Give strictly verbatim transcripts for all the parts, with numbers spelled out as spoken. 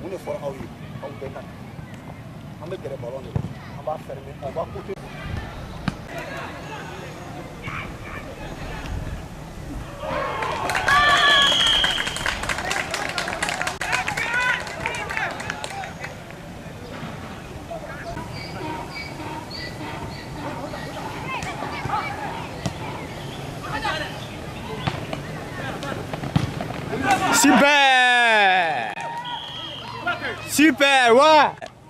Nous ne ferons pas. On met des ballons, on va fermer, on va couper. Super! Super, ouais!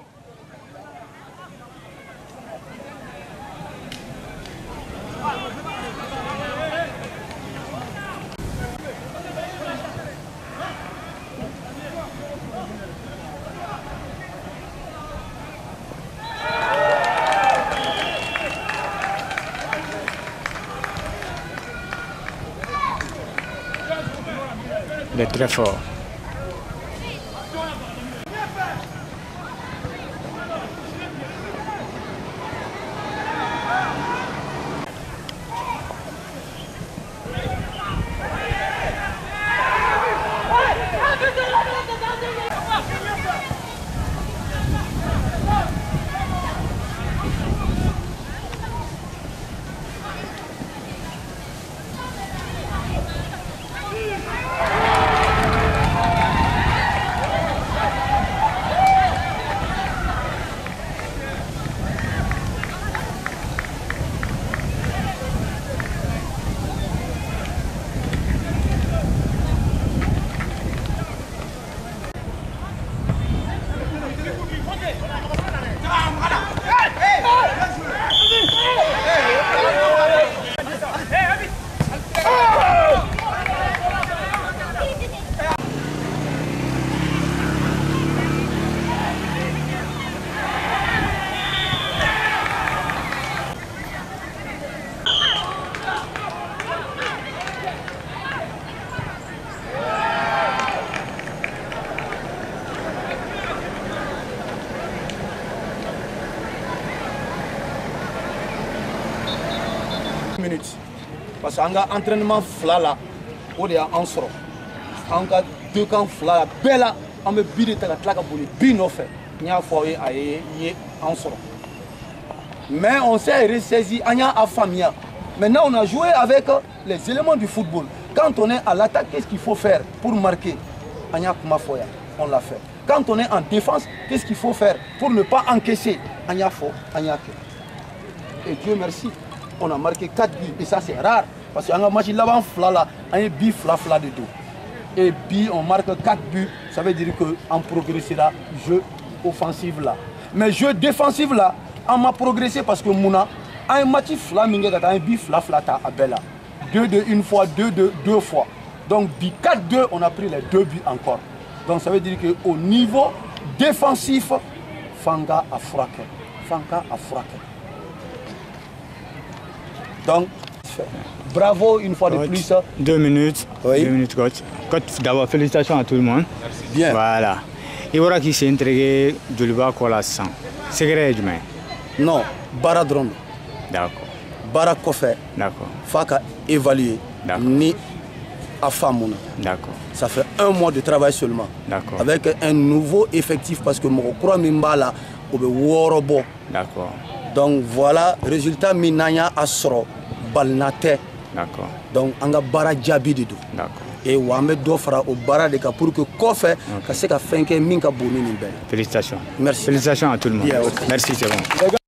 Il est très fort. Minutes. Parce qu'on a entraînement flat là, on est en sort. On a deux camps flat là, belle là, on me bide ta la boule, bien fait. Il y a foyer à y en sort. Mais on s'est ressaisi, on a à famille. Maintenant on a joué avec les éléments du football. Quand on est à l'attaque, qu'est-ce qu'il faut faire pour marquer? On a ma foyer, on l'a fait. Quand on est en défense, qu'est-ce qu'il faut faire pour ne pas encaisser? On a faux, on a que. Et Dieu merci. On a marqué quatre buts et ça c'est rare parce qu'on a match là-bas là, on a but fla fla de dos. Et puis on marque quatre buts, ça veut dire qu'on progressera jeu offensif là. Mais jeu défensif là, on m'a progressé parce que Mouna a un match fla mingue un but fla fla ta abella. deux deux une fois, deux deux deux fois. Donc quatre deux, on a pris les deux buts encore. Donc ça veut dire qu'au niveau défensif, Fanga a frappé. Fanga a frappé. Donc, bravo une fois de coach, plus. Deux minutes. Oui. Deux minutes, coach. Coach, d'abord, félicitations à tout le monde. Merci. Bien. Voilà. Il y aura qui s'est intégré de l'Uba Kola cent. C'est vrai, Jumé? Non, Bara Drone. D'accord. Bara Kofé. D'accord. Faka évalué. Ni à Famouna. D'accord. Ça fait un mois de travail seulement. D'accord. Avec un nouveau effectif parce que mon croix Mimbala au Worobo. D'accord. Donc voilà, résultat Minaya Asro Balnate. D'accord. Donc on a Bara Djabi de tout. D'accord. Et on met d'offres au Bara de pour que Kofé, que c'est qu'à faire que Minka Bouni. Félicitations. Merci. Félicitations à tout le monde. Yeah, okay. Merci, c'est bon.